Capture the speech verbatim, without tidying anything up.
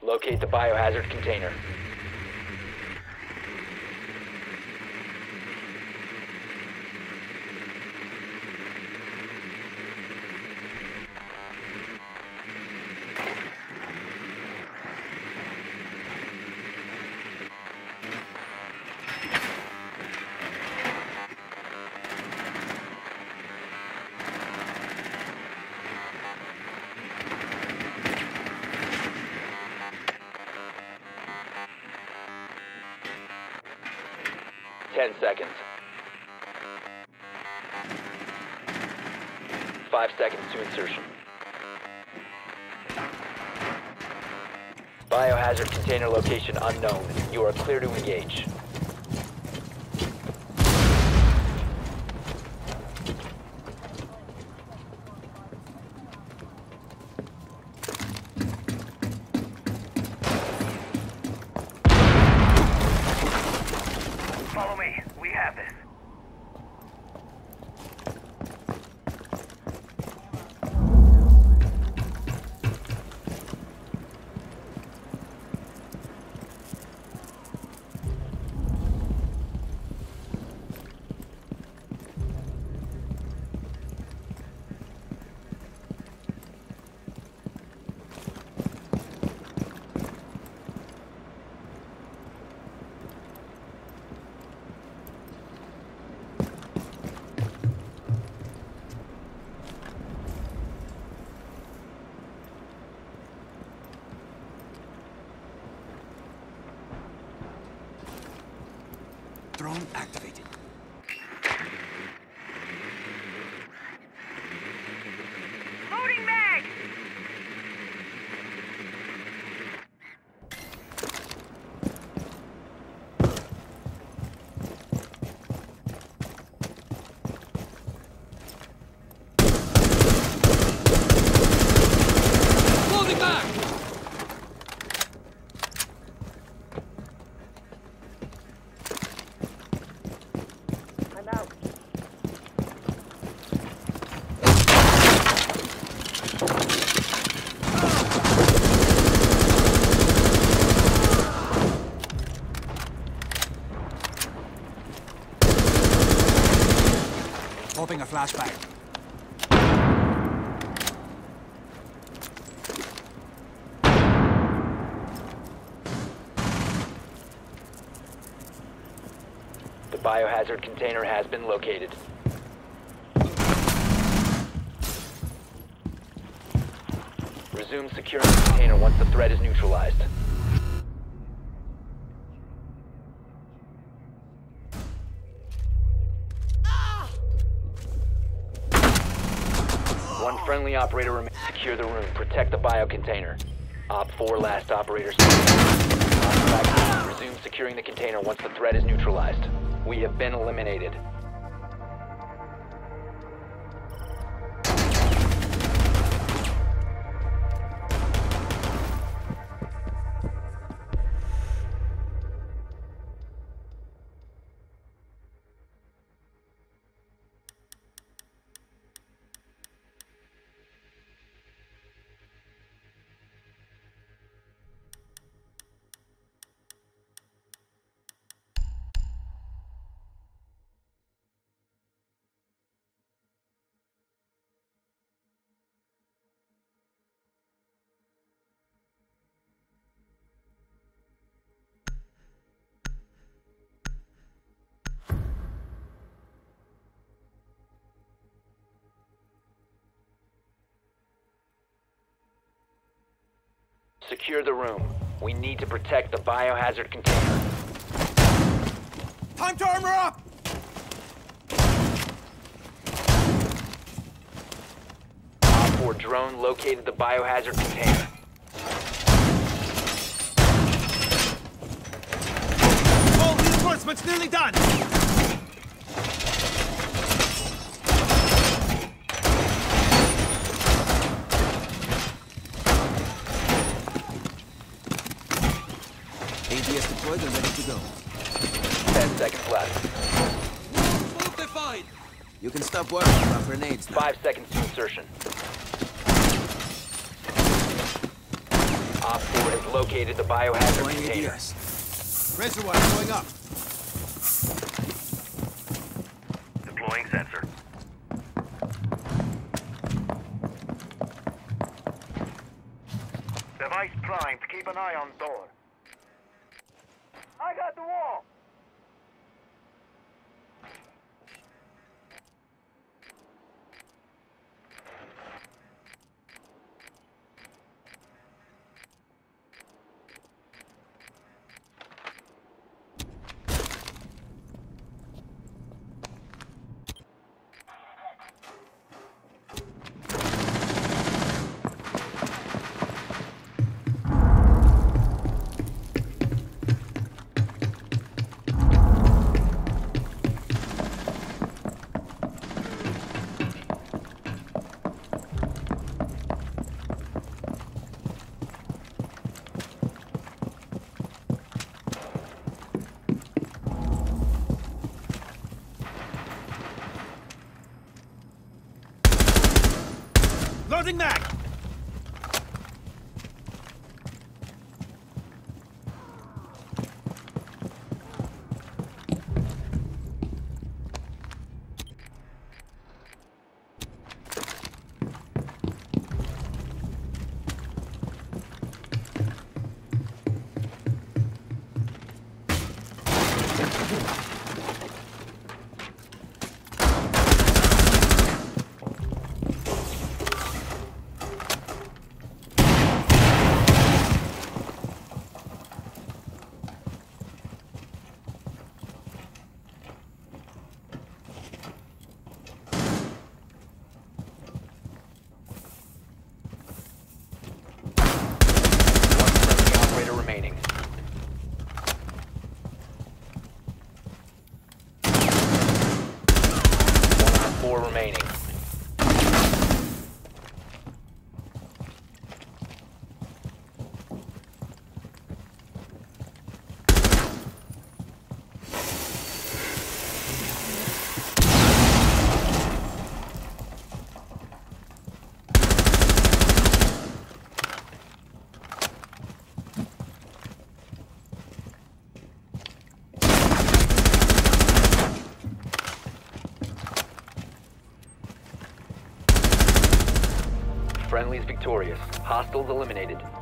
Locate the biohazard container. Ten seconds. Five seconds to insertion. Biohazard container location unknown. You are clear to engage. Follow me. We have this. Drone activated. Loading mag! Loading back! I'm out. Popping a flashbang. The biohazard container has been located. Resume securing the container once the threat is neutralized. One friendly operator remains. Secure the room. Protect the bio container. Op four last operators. Resume securing the container once the threat is neutralized. We have been eliminated. Secure the room. We need to protect the biohazard container. Time to armor up! Op four drone located the biohazard container. All reinforcements nearly done! A D S deployed and ready to go. Ten seconds left. Smoke defined! You can stop worrying about grenades now. Five seconds to insertion. Op four has located the biohazard Deploying container. A D S. Razor wire going up. Deploying sensor. Device primed. Keep an eye on door. I got the wall. Loading mag! Operator remaining. One on four remaining. Friendly's victorious. Hostiles eliminated.